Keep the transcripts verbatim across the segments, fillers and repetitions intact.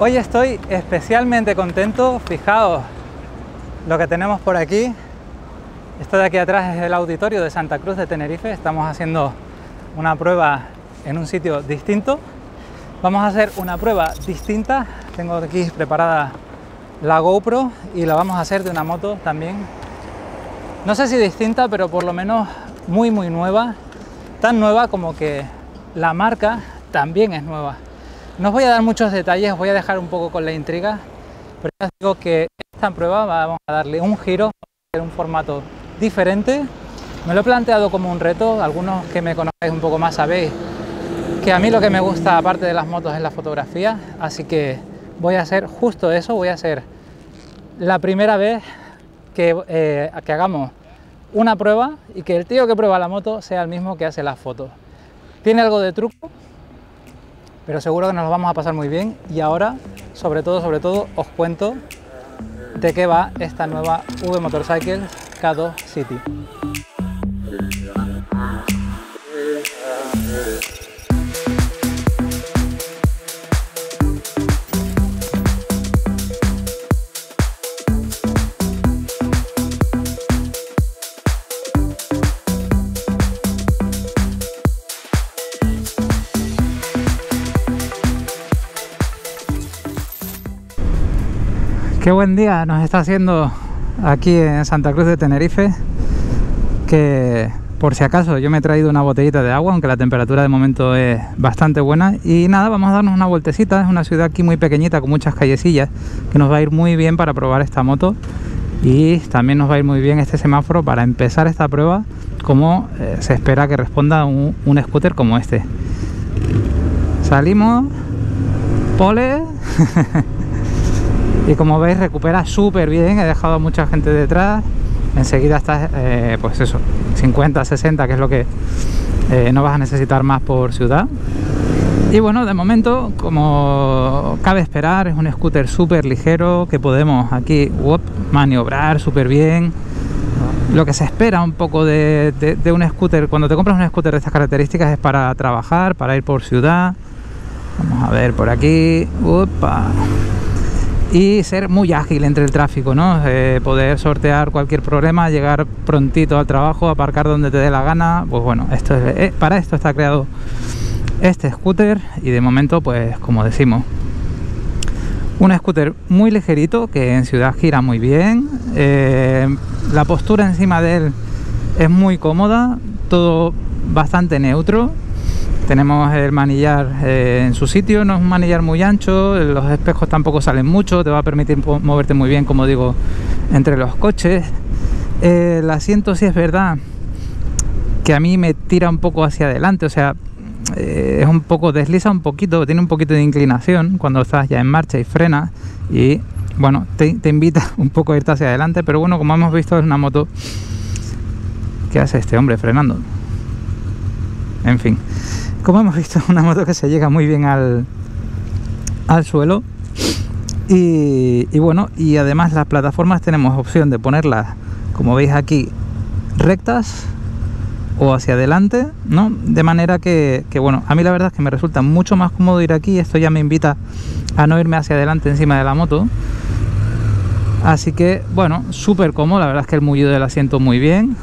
Hoy estoy especialmente contento, fijaos lo que tenemos por aquí. Esto de aquí atrás es el auditorio de Santa Cruz de Tenerife. Estamos haciendo una prueba en un sitio distinto. Vamos a hacer una prueba distinta. Tengo aquí preparada la GoPro y la vamos a hacer de una moto también. No sé si distinta, pero por lo menos muy muy nueva. Tan nueva como que la marca también es nueva. No os voy a dar muchos detalles, os voy a dejar un poco con la intriga, pero ya os digo que esta prueba vamos a darle un giro, vamos a hacer un formato diferente. Me lo he planteado como un reto. Algunos que me conocéis un poco más sabéis que a mí lo que me gusta, aparte de las motos, es la fotografía, así que voy a hacer justo eso. Voy a hacer la primera vez que, eh, que hagamos una prueba y que el tío que prueba la moto sea el mismo que hace las fotos. Tiene algo de truco, pero seguro que nos lo vamos a pasar muy bien. Y ahora, sobre todo, sobre todo, os cuento de qué va esta nueva V Motorcycle K dos City. Qué buen día nos está haciendo aquí en Santa Cruz de Tenerife, que por si acaso yo me he traído una botellita de agua, aunque la temperatura de momento es bastante buena. Y nada, vamos a darnos una vueltecita. Es una ciudad aquí muy pequeñita con muchas callecillas, que nos va a ir muy bien para probar esta moto, y también nos va a ir muy bien este semáforo para empezar esta prueba, como eh, se espera que responda un, un scooter como este. Salimos, pole. Y como veis, recupera súper bien. He dejado a mucha gente detrás. Enseguida está, eh, pues eso, cincuenta, sesenta, que es lo que eh, no vas a necesitar más por ciudad. Y bueno, de momento, como cabe esperar, es un scooter súper ligero que podemos aquí whoop, maniobrar súper bien. Lo que se espera un poco de, de, de un scooter, cuando te compras un scooter de estas características, es para trabajar, para ir por ciudad. Vamos a ver por aquí. Upa. Y ser muy ágil entre el tráfico, ¿no? Eh, poder sortear cualquier problema, llegar prontito al trabajo, aparcar donde te dé la gana. Pues bueno, esto es, eh, para esto está creado este scooter. Y de momento, pues como decimos, un scooter muy ligerito que en ciudad gira muy bien. Eh, la postura encima de él es muy cómoda, todo bastante neutro. Tenemos el manillar eh, en su sitio, no es un manillar muy ancho, los espejos tampoco salen mucho, te va a permitir moverte muy bien, como digo, entre los coches. Eh, el asiento, sí es verdad que a mí me tira un poco hacia adelante, o sea, eh, es un poco, desliza un poquito, tiene un poquito de inclinación cuando estás ya en marcha y frenas, y bueno, te, te invita un poco a irte hacia adelante, pero bueno, como hemos visto, es una moto. ¿Qué hace este hombre frenando? En fin, como hemos visto, es una moto que se llega muy bien al, al suelo. Y, y bueno, y además las plataformas tenemos opción de ponerlas, como veis aquí, rectas o hacia adelante, ¿no? De manera que, que bueno, a mí la verdad es que me resulta mucho más cómodo ir aquí. Esto ya me invita a no irme hacia adelante encima de la moto. Así que bueno, súper cómodo. La verdad es que el mullido del asiento muy bien.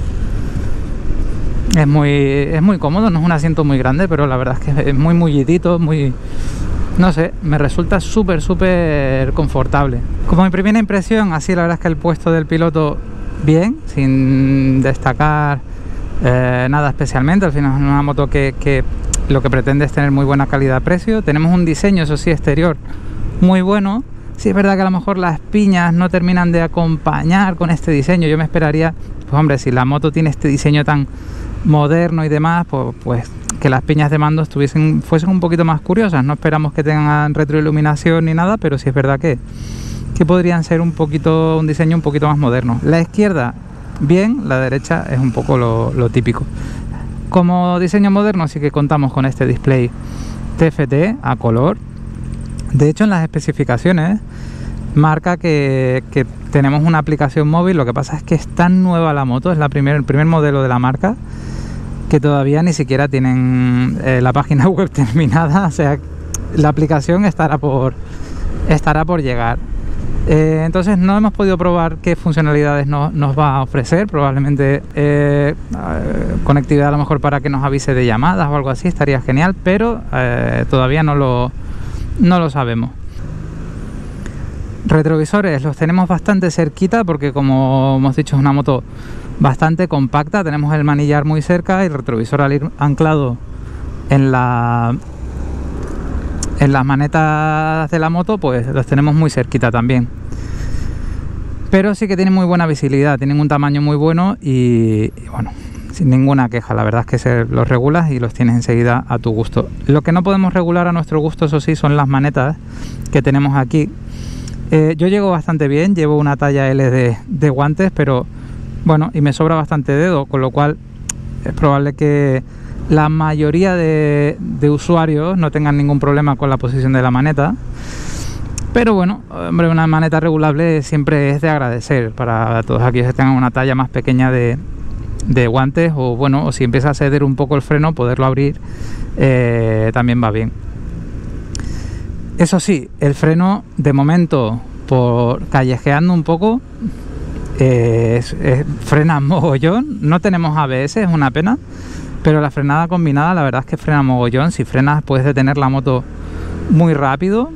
Es muy, es muy cómodo, no es un asiento muy grande, pero la verdad es que es muy mullidito, muy... no sé, me resulta súper, súper confortable. Como mi primera impresión, así la verdad es que el puesto del piloto bien, sin destacar eh, nada especialmente. Al final es una moto que, que lo que pretende es tener muy buena calidad-precio. Tenemos un diseño, eso sí, exterior muy bueno. Sí es verdad que a lo mejor las piñas no terminan de acompañar con este diseño. Yo me esperaría, pues hombre, si la moto tiene este diseño tan moderno y demás, pues, pues que las piñas de mando estuviesen, fuesen un poquito más curiosas. No esperamos que tengan retroiluminación ni nada, pero sí es verdad que, que podrían ser un poquito, un diseño un poquito más moderno. La izquierda, bien, la derecha es un poco lo, lo típico. Como diseño moderno sí que contamos con este display T F T a color. De hecho, en las especificaciones marca que, que tenemos una aplicación móvil. Lo que pasa es que es tan nueva la moto, es la primer, el primer modelo de la marca, que todavía ni siquiera tienen eh, la página web terminada. O sea, la aplicación estará por, estará por llegar. Eh, entonces no hemos podido probar qué funcionalidades no, nos va a ofrecer. Probablemente eh, conectividad a lo mejor para que nos avise de llamadas o algo así, estaría genial, pero eh, todavía no lo, no lo sabemos. Retrovisores los tenemos bastante cerquita porque, como hemos dicho, es una moto bastante compacta. Tenemos el manillar muy cerca y el retrovisor, al ir anclado en la en las manetas de la moto, pues los tenemos muy cerquita también. Pero sí que tienen muy buena visibilidad, tienen un tamaño muy bueno y, y bueno, sin ninguna queja. La verdad es que se los regulas y los tienes enseguida a tu gusto. Lo que no podemos regular a nuestro gusto, eso sí, son las manetas que tenemos aquí. Eh, yo llego bastante bien, llevo una talla L de, de guantes, pero bueno, y me sobra bastante dedo, con lo cual es probable que la mayoría de, de usuarios no tengan ningún problema con la posición de la maneta. Pero bueno, hombre, una maneta regulable siempre es de agradecer para todos aquellos que tengan una talla más pequeña de, de guantes, o bueno, o si empieza a ceder un poco el freno, poderlo abrir eh, también va bien. Eso sí, el freno de momento, por callejeando un poco, eh, es, es, frena mogollón. No tenemos A B S, es una pena, pero la frenada combinada la verdad es que frena mogollón. Si frenas puedes detener la moto muy rápido.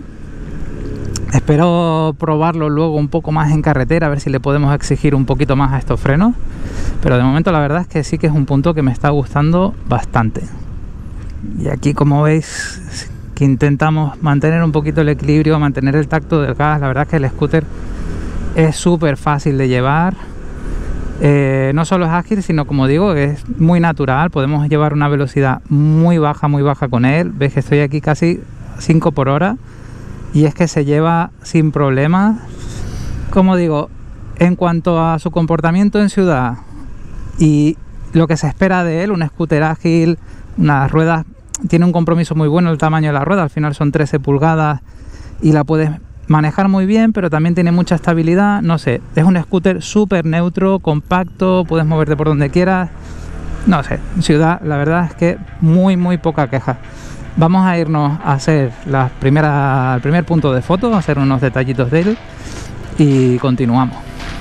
Espero probarlo luego un poco más en carretera, a ver si le podemos exigir un poquito más a estos frenos, pero de momento la verdad es que sí que es un punto que me está gustando bastante. Y aquí, como veis, que intentamos mantener un poquito el equilibrio, mantener el tacto del gas. La verdad es que el scooter es súper fácil de llevar. Eh, no solo es ágil, sino, como digo, es muy natural. Podemos llevar una velocidad muy baja, muy baja con él. Ves que estoy aquí casi cinco por hora y es que se lleva sin problemas. Como digo, en cuanto a su comportamiento en ciudad y lo que se espera de él, un scooter ágil, unas ruedas, tiene un compromiso muy bueno el tamaño de la rueda. Al final son trece pulgadas y la puedes manejar muy bien, pero también tiene mucha estabilidad. No sé, es un scooter súper neutro, compacto, puedes moverte por donde quieras. No sé, en ciudad la verdad es que muy muy poca queja. Vamos a irnos a hacer la primera, el primer punto de foto, a hacer unos detallitos de él y continuamos.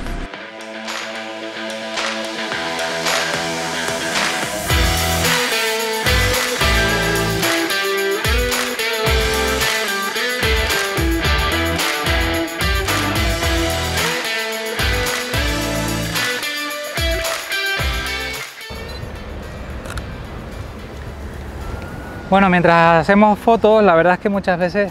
Bueno, mientras hacemos fotos, la verdad es que muchas veces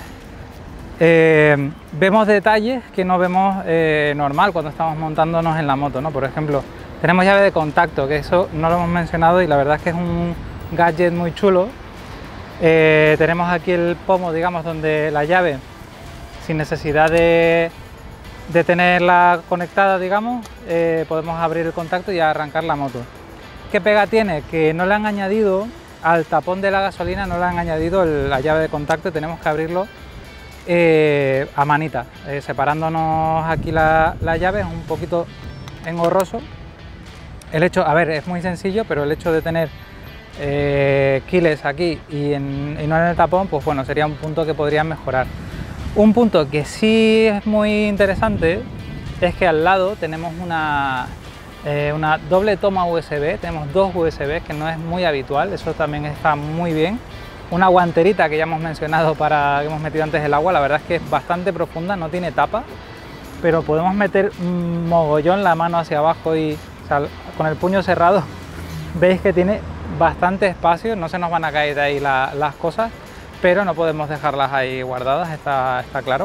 eh, vemos detalles que no vemos eh, normal cuando estamos montándonos en la moto, ¿no? Por ejemplo, tenemos llave de contacto, que eso no lo hemos mencionado y la verdad es que es un gadget muy chulo. Eh, tenemos aquí el pomo, digamos, donde la llave, sin necesidad de, de tenerla conectada, digamos, eh, podemos abrir el contacto y arrancar la moto. ¿Qué pega tiene? Que no le han añadido al tapón de la gasolina, no le han añadido el, la llave de contacto, y tenemos que abrirlo eh, a manita, eh, separándonos aquí la, la llave. Es un poquito engorroso el hecho, a ver, es muy sencillo, pero el hecho de tener eh, keyless aquí y, en, y no en el tapón, pues bueno, sería un punto que podrían mejorar. Un punto que sí es muy interesante es que al lado tenemos una Eh, una doble toma U S B, tenemos dos U S B, que no es muy habitual, eso también está muy bien. Una guanterita que ya hemos mencionado, para que hemos metido antes el agua, la verdad es que es bastante profunda, no tiene tapa, pero podemos meter un mogollón la mano hacia abajo y, o sea, con el puño cerrado, veis que tiene bastante espacio, no se nos van a caer de ahí la, las cosas, pero no podemos dejarlas ahí guardadas, está, está claro.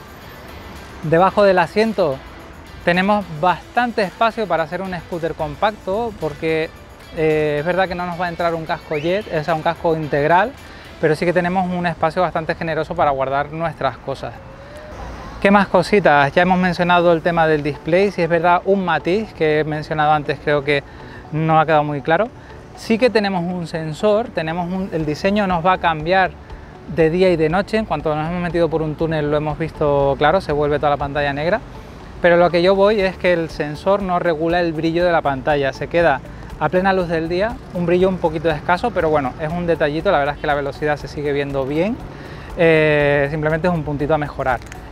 Debajo del asiento tenemos bastante espacio para hacer un scooter compacto, porque eh, es verdad que no nos va a entrar un casco jet, o sea, un casco integral, pero sí que tenemos un espacio bastante generoso para guardar nuestras cosas. ¿Qué más cositas? Ya hemos mencionado el tema del display. Si es verdad, un matiz que he mencionado antes, creo que no ha quedado muy claro. Sí que tenemos un sensor, tenemos un, el diseño nos va a cambiar de día y de noche. En cuanto nos hemos metido por un túnel lo hemos visto claro, se vuelve toda la pantalla negra. Pero lo que yo voy es que el sensor no regula el brillo de la pantalla, se queda a plena luz del día, un brillo un poquito escaso, pero bueno, es un detallito. La verdad es que la velocidad se sigue viendo bien, eh, simplemente es un puntito a mejorar.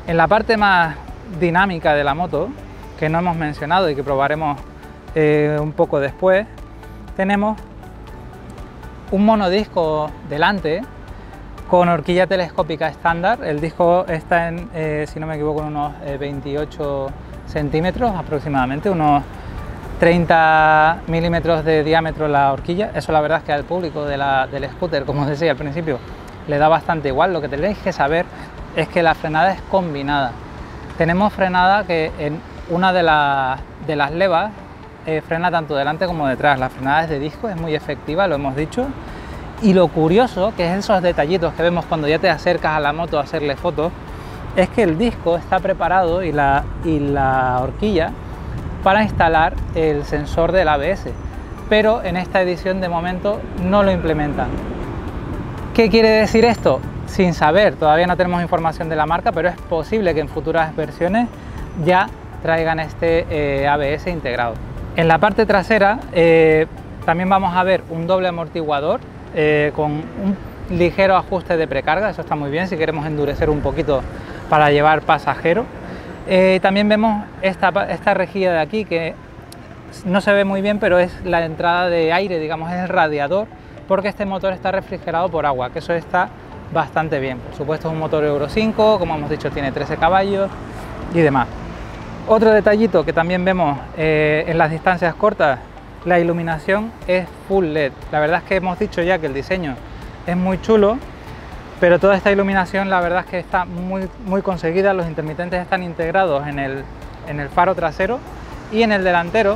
En la parte más dinámica de la moto, que no hemos mencionado y que probaremos eh, un poco después, tenemos un monodisco delante con horquilla telescópica estándar. El disco está en, eh, si no me equivoco, en unos eh, veintiocho centímetros aproximadamente, unos treinta milímetros de diámetro la horquilla. Eso la verdad es que al público de la, del scooter, como os decía al principio, le da bastante igual. Lo que tenéis que saber es que la frenada es combinada. Tenemos frenada que en una de, la, de las levas eh, frena tanto delante como detrás. La frenada es de disco, es muy efectiva, lo hemos dicho. Y lo curioso, que es esos detallitos que vemos cuando ya te acercas a la moto a hacerle fotos, es que el disco está preparado y la, y la horquilla para instalar el sensor del A B S, pero en esta edición de momento no lo implementan. ¿Qué quiere decir esto? Sin saber, todavía no tenemos información de la marca, pero es posible que en futuras versiones ya traigan este eh, A B S integrado. En la parte trasera eh, también vamos a ver un doble amortiguador eh, con un ligero ajuste de precarga. Eso está muy bien si queremos endurecer un poquito para llevar pasajero. Eh, también vemos esta, esta rejilla de aquí que no se ve muy bien, pero es la entrada de aire, digamos, es el radiador, porque este motor está refrigerado por agua, que eso está bastante bien. Por supuesto es un motor Euro cinco, como hemos dicho tiene trece caballos y demás. Otro detallito que también vemos eh, en las distancias cortas, la iluminación es full L E D. La verdad es que hemos dicho ya que el diseño es muy chulo, pero toda esta iluminación la verdad es que está muy, muy conseguida. Los intermitentes están integrados en el, en el faro trasero, y en el delantero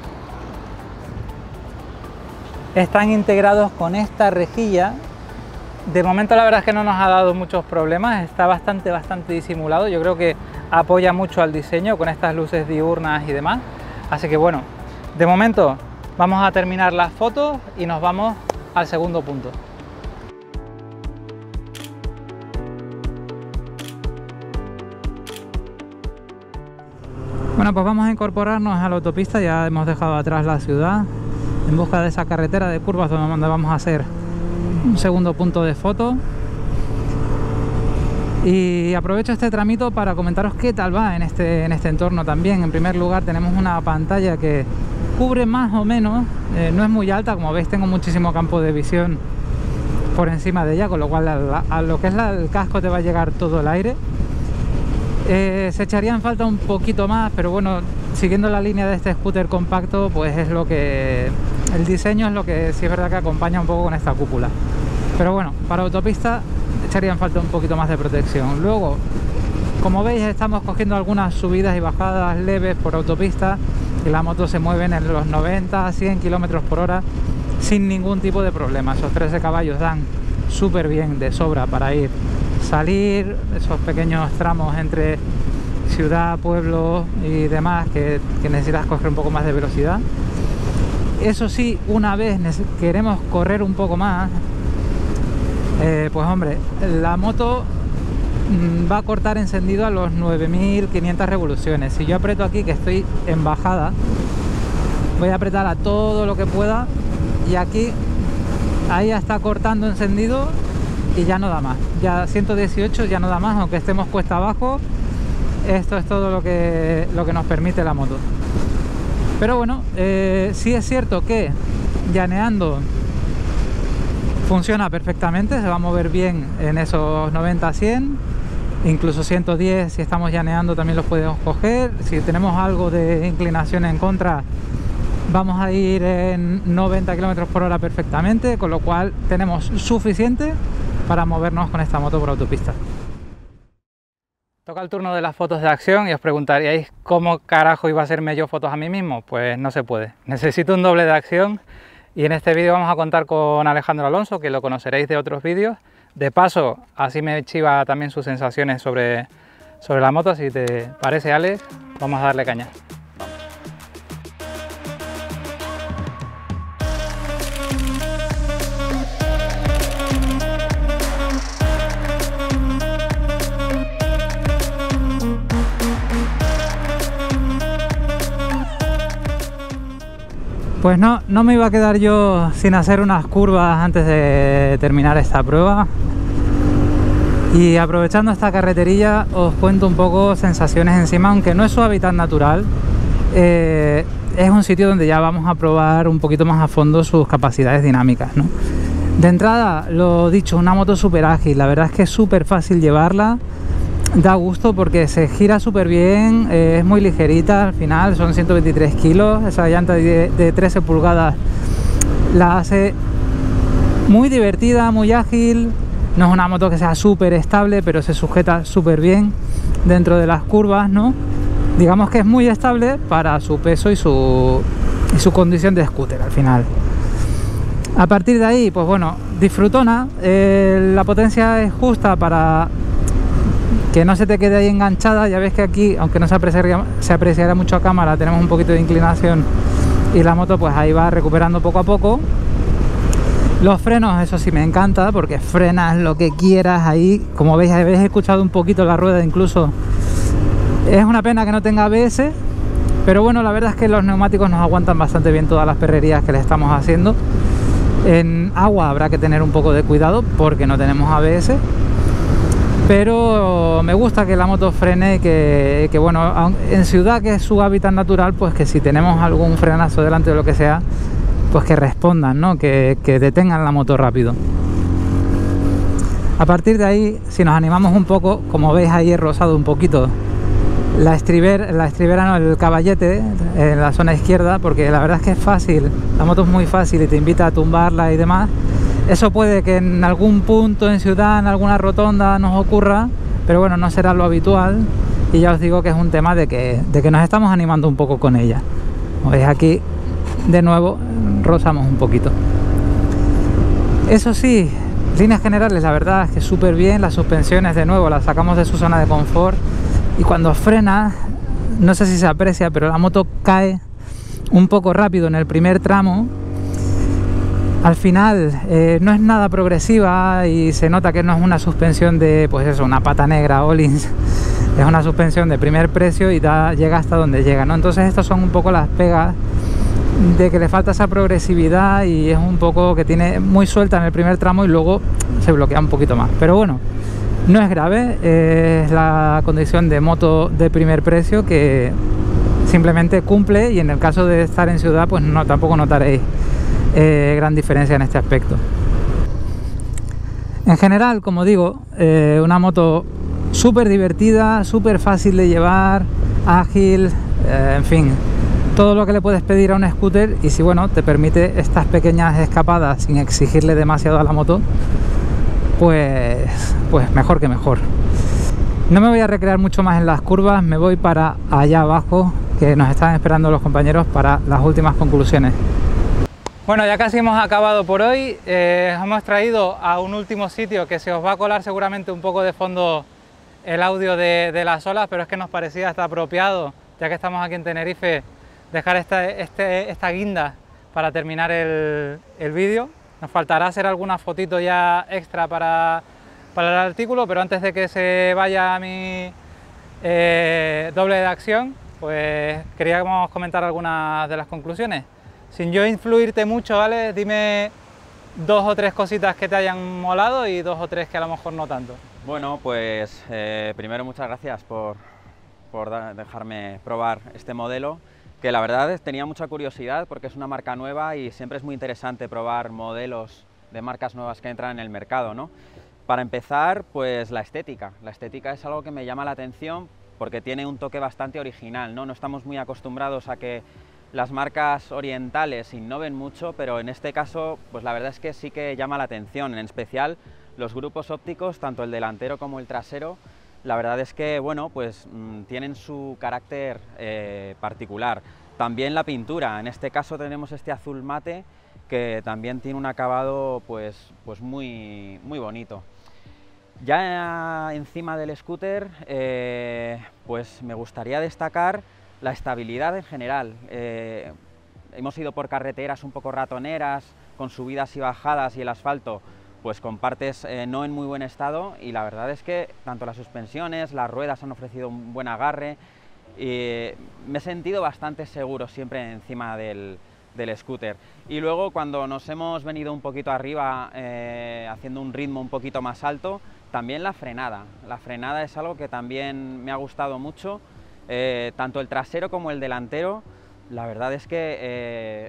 están integrados con esta rejilla. De momento la verdad es que no nos ha dado muchos problemas, está bastante, bastante disimulado. Yo creo que apoya mucho al diseño con estas luces diurnas y demás. Así que bueno, de momento vamos a terminar las fotos y nos vamos al segundo punto. Bueno, pues vamos a incorporarnos a la autopista. Ya hemos dejado atrás la ciudad en busca de esa carretera de curvas donde vamos a hacer un segundo punto de foto. Y aprovecho este tramito para comentaros qué tal va en este, en este entorno también. En primer lugar, tenemos una pantalla que cubre más o menos, eh, no es muy alta, como veis tengo muchísimo campo de visión por encima de ella, con lo cual a, a lo que es la, el casco te va a llegar todo el aire. Eh, se echaría en falta un poquito más, pero bueno, siguiendo la línea de este scooter compacto, pues es lo que... el diseño es lo que sí es verdad que acompaña un poco con esta cúpula. Pero bueno, para autopista echaría en falta un poquito más de protección. Luego, como veis, estamos cogiendo algunas subidas y bajadas leves por autopista y la moto se mueve en los noventa a cien kilómetros por hora sin ningún tipo de problema. Esos trece caballos dan súper bien de sobra para ir, salir, esos pequeños tramos entre ciudad, pueblo y demás que, que necesitas coger un poco más de velocidad. Eso sí, una vez queremos correr un poco más, eh, pues hombre, la moto va a cortar encendido a los nueve mil quinientas revoluciones. Si yo aprieto aquí, que estoy en bajada, voy a apretar a todo lo que pueda y aquí, ahí ya está cortando encendido y ya no da más. Ya ciento dieciocho ya no da más, aunque estemos cuesta abajo. Esto es todo lo que, lo que nos permite la moto. Pero bueno, eh, sí es cierto que llaneando funciona perfectamente, se va a mover bien en esos noventa a cien, incluso ciento diez si estamos llaneando también los podemos coger. Si tenemos algo de inclinación en contra, vamos a ir en noventa kilómetros por hora perfectamente, con lo cual tenemos suficiente para movernos con esta moto por autopista. Toca el turno de las fotos de acción y os preguntaríais cómo carajo iba a hacerme yo fotos a mí mismo. Pues no se puede, necesito un doble de acción y en este vídeo vamos a contar con Alejandro Alonso, que lo conoceréis de otros vídeos. De paso, así me chiva también sus sensaciones sobre, sobre la moto. Si te parece, Alex, vamos a darle caña. Pues no, no me iba a quedar yo sin hacer unas curvas antes de terminar esta prueba. Y aprovechando esta carreterilla os cuento un poco sensaciones encima, aunque no es su hábitat natural, eh, es un sitio donde ya vamos a probar un poquito más a fondo sus capacidades dinámicas, ¿no? De entrada, lo dicho, una moto súper ágil, la verdad es que es súper fácil llevarla, da gusto porque se gira súper bien, eh, es muy ligerita al final, son ciento veintitrés kilos, esa llanta de, de trece pulgadas la hace muy divertida, muy ágil. No es una moto que sea súper estable, pero se sujeta súper bien dentro de las curvas, ¿no? Digamos que es muy estable para su peso y su, y su condición de scooter al final. A partir de ahí, pues bueno, disfrutona, eh, la potencia es justa para que no se te quede ahí enganchada. Ya ves que aquí, aunque no se apreciara, se apreciara mucho a cámara, tenemos un poquito de inclinación y la moto pues ahí va recuperando poco a poco. Los frenos, eso sí me encanta, porque frenas lo que quieras ahí. Como veis, habéis escuchado un poquito la rueda incluso. Es una pena que no tenga A B S, pero bueno, la verdad es que los neumáticos nos aguantan bastante bien todas las perrerías que le estamos haciendo. En agua habrá que tener un poco de cuidado porque no tenemos A B S, pero me gusta que la moto frene, que, que bueno, en ciudad, que es su hábitat natural, pues que si tenemos algún frenazo delante o lo que sea, pues que respondan, ¿no? Que, que detengan la moto rápido. A partir de ahí, si nos animamos un poco, como veis ahí he rozado un poquito la estriber, la estribera, no, el caballete en la zona izquierda, porque la verdad es que es fácil, la moto es muy fácil y te invita a tumbarla y demás. Eso puede que en algún punto en ciudad, en alguna rotonda nos ocurra, pero bueno, no será lo habitual, y ya os digo que es un tema de que, de que nos estamos animando un poco con ella. Como veis aquí, de nuevo rozamos un poquito. Eso sí, líneas generales, la verdad es que súper bien. Las suspensiones, de nuevo, las sacamos de su zona de confort, y cuando frena, no sé si se aprecia, pero la moto cae un poco rápido en el primer tramo. Al final eh, no es nada progresiva y se nota que no es una suspensión de, pues eso, una pata negra Öhlins. Es una suspensión de primer precio y da, llega hasta donde llega, ¿no? Entonces estos son un poco las pegas de que le falta esa progresividad, y es un poco que tiene muy suelta en el primer tramo y luego se bloquea un poquito más. Pero bueno, no es grave, eh, es la condición de moto de primer precio que simplemente cumple, y en el caso de estar en ciudad pues no, tampoco notaréis eh, gran diferencia en este aspecto. En general, como digo, eh, una moto súper divertida, súper fácil de llevar, ágil, eh, en fin, todo lo que le puedes pedir a un scooter. Y si bueno, te permite estas pequeñas escapadas sin exigirle demasiado a la moto, pues, pues mejor que mejor. No me voy a recrear mucho más en las curvas, me voy para allá abajo, que nos están esperando los compañeros para las últimas conclusiones. Bueno, ya casi hemos acabado por hoy. Eh, hemos traído a un último sitio que se os va a colar seguramente un poco de fondo el audio de, de las olas, pero es que nos parecía hasta apropiado, ya que estamos aquí en Tenerife, dejar esta, este, esta guinda para terminar el, el vídeo. Nos faltará hacer alguna fotito ya extra para, para el artículo, pero antes de que se vaya mi eh, doble de acción, pues queríamos comentar algunas de las conclusiones. Sin yo influirte mucho, ¿vale? Dime dos o tres cositas que te hayan molado y dos o tres que a lo mejor no tanto. Bueno, pues eh, primero muchas gracias por, por dejarme probar este modelo, que la verdad tenía mucha curiosidad porque es una marca nueva y siempre es muy interesante probar modelos de marcas nuevas que entran en el mercado, ¿no? Para empezar, pues la estética. La estética es algo que me llama la atención porque tiene un toque bastante original, ¿no? No estamos muy acostumbrados a que las marcas orientales innoven mucho, pero en este caso, pues la verdad es que sí que llama la atención, en especial los grupos ópticos, tanto el delantero como el trasero. La verdad es que, bueno, pues mmm, tienen su carácter eh, particular. También la pintura, en este caso tenemos este azul mate, que también tiene un acabado pues, pues muy, muy bonito. Ya encima del scooter, eh, pues me gustaría destacar la estabilidad en general. Eh, hemos ido por carreteras un poco ratoneras, con subidas y bajadas, y el asfalto pues con partes eh, no en muy buen estado, y la verdad es que tanto las suspensiones, las ruedas han ofrecido un buen agarre, y me he sentido bastante seguro siempre encima del, del scooter. Y luego cuando nos hemos venido un poquito arriba, eh, haciendo un ritmo un poquito más alto, también la frenada. La frenada es algo que también me ha gustado mucho, eh, tanto el trasero como el delantero. La verdad es que eh,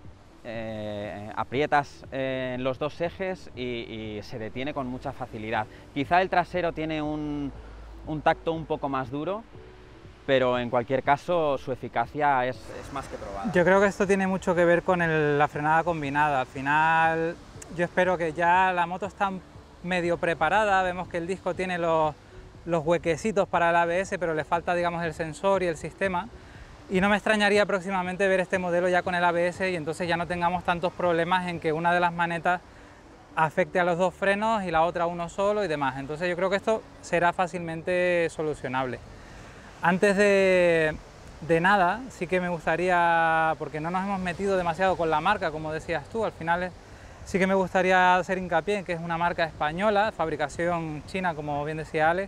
eh, aprietas eh, en los dos ejes y, y se detiene con mucha facilidad. Quizá el trasero tiene un, un tacto un poco más duro, pero en cualquier caso su eficacia es, es más que probada. Yo creo que esto tiene mucho que ver con el, la frenada combinada. Al final yo espero que ya la moto está medio preparada, vemos que el disco tiene los, los huequecitos para el A B S, pero le falta, digamos, el sensor y el sistema, y no me extrañaría próximamente ver este modelo ya con el A B S y entonces ya no tengamos tantos problemas en que una de las manetas afecte a los dos frenos y la otra uno solo y demás. Entonces yo creo que esto será fácilmente solucionable. Antes de, de nada, sí que me gustaría, porque no nos hemos metido demasiado con la marca, como decías tú, al final sí que me gustaría hacer hincapié en que es una marca española, fabricación china, como bien decía Alex,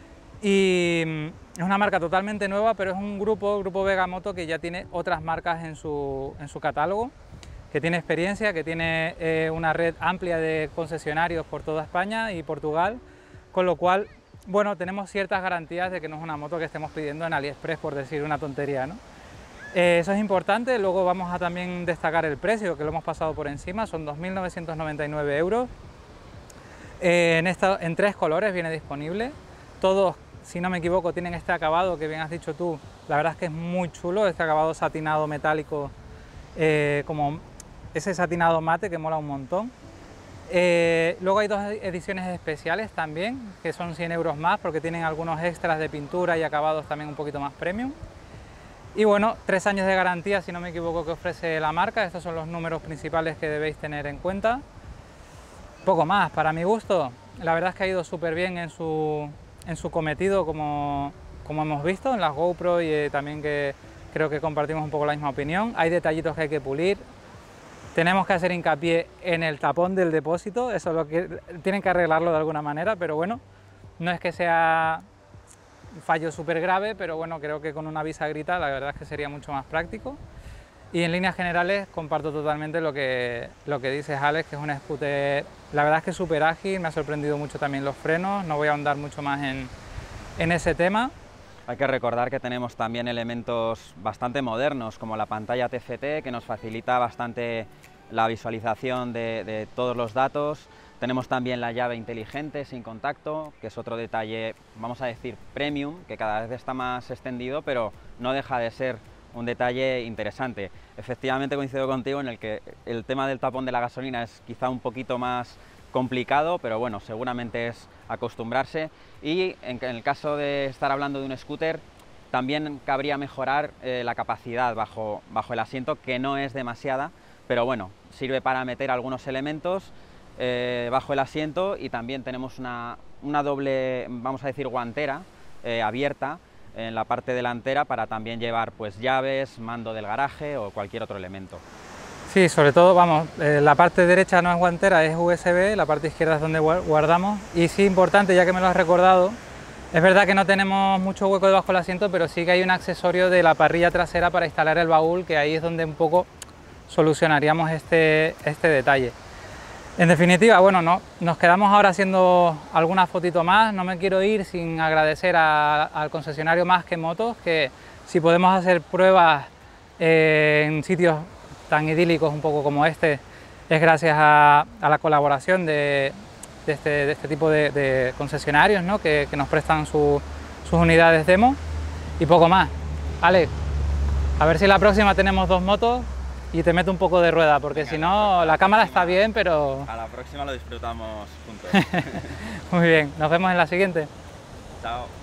y es una marca totalmente nueva, pero es un grupo, Grupo Vega Moto, que ya tiene otras marcas en su, en su catálogo, que tiene experiencia, que tiene eh, una red amplia de concesionarios por toda España y Portugal, con lo cual, bueno, tenemos ciertas garantías de que no es una moto que estemos pidiendo en AliExpress, por decir una tontería, ¿no? Eh, eso es importante. Luego vamos a también destacar el precio, que lo hemos pasado por encima, son dos mil novecientos noventa y nueve euros. Eh, en, esta, en tres colores viene disponible, todos, si no me equivoco, tienen este acabado que bien has dicho tú, la verdad es que es muy chulo, este acabado satinado metálico, eh, como ese satinado mate que mola un montón. Eh, luego hay dos ediciones especiales también, que son cien euros más, porque tienen algunos extras de pintura y acabados también un poquito más premium. Y bueno, tres años de garantía, si no me equivoco, que ofrece la marca. Estos son los números principales que debéis tener en cuenta. Poco más, para mi gusto, la verdad es que ha ido súper bien en su, en su cometido, como, como hemos visto en las GoPro, y eh, también que creo que compartimos un poco la misma opinión. Hay detallitos que hay que pulir. Tenemos que hacer hincapié en el tapón del depósito, eso es lo que tienen que arreglarlo de alguna manera, pero bueno, no es que sea un fallo súper grave, pero bueno, creo que con una bisagrita la verdad es que sería mucho más práctico. Y en líneas generales comparto totalmente lo que, lo que dices, Alex, que es un scooter, la verdad es que es súper ágil, me ha sorprendido mucho también los frenos, no voy a ahondar mucho más en, en ese tema. Hay que recordar que tenemos también elementos bastante modernos, como la pantalla T F T, que nos facilita bastante la visualización de, de todos los datos. Tenemos también la llave inteligente sin contacto, que es otro detalle, vamos a decir, premium, que cada vez está más extendido, pero no deja de ser un detalle interesante. Efectivamente coincido contigo en el que el tema del tapón de la gasolina es quizá un poquito más complicado, pero bueno, seguramente es acostumbrarse. Y en el caso de estar hablando de un scooter, también cabría mejorar eh, la capacidad bajo, bajo el asiento, que no es demasiada, pero bueno, sirve para meter algunos elementos eh, bajo el asiento, y también tenemos una, una doble, vamos a decir, guantera eh, abierta en la parte delantera para también llevar pues llaves, mando del garaje o cualquier otro elemento. Sí, sobre todo, vamos, eh, la parte derecha no es guantera, es U S B, la parte izquierda es donde guardamos. Y sí, importante, ya que me lo has recordado, es verdad que no tenemos mucho hueco debajo del asiento, pero sí que hay un accesorio de la parrilla trasera para instalar el baúl, que ahí es donde un poco solucionaríamos este, este detalle. En definitiva, bueno, no, nos quedamos ahora haciendo alguna fotito más. No me quiero ir sin agradecer a, al concesionario Más Que Motos, que si podemos hacer pruebas eh, en sitios tan idílicos un poco como este, es gracias a, a la colaboración de, de, este, de este tipo de, de concesionarios, ¿no? que, que nos prestan su, sus unidades demo y poco más. Alex, a ver si la próxima tenemos dos motos y te meto un poco de rueda, porque Venga, si no, la cámara está bien, pero... A la próxima lo disfrutamos juntos. Muy bien, nos vemos en la siguiente. Chao.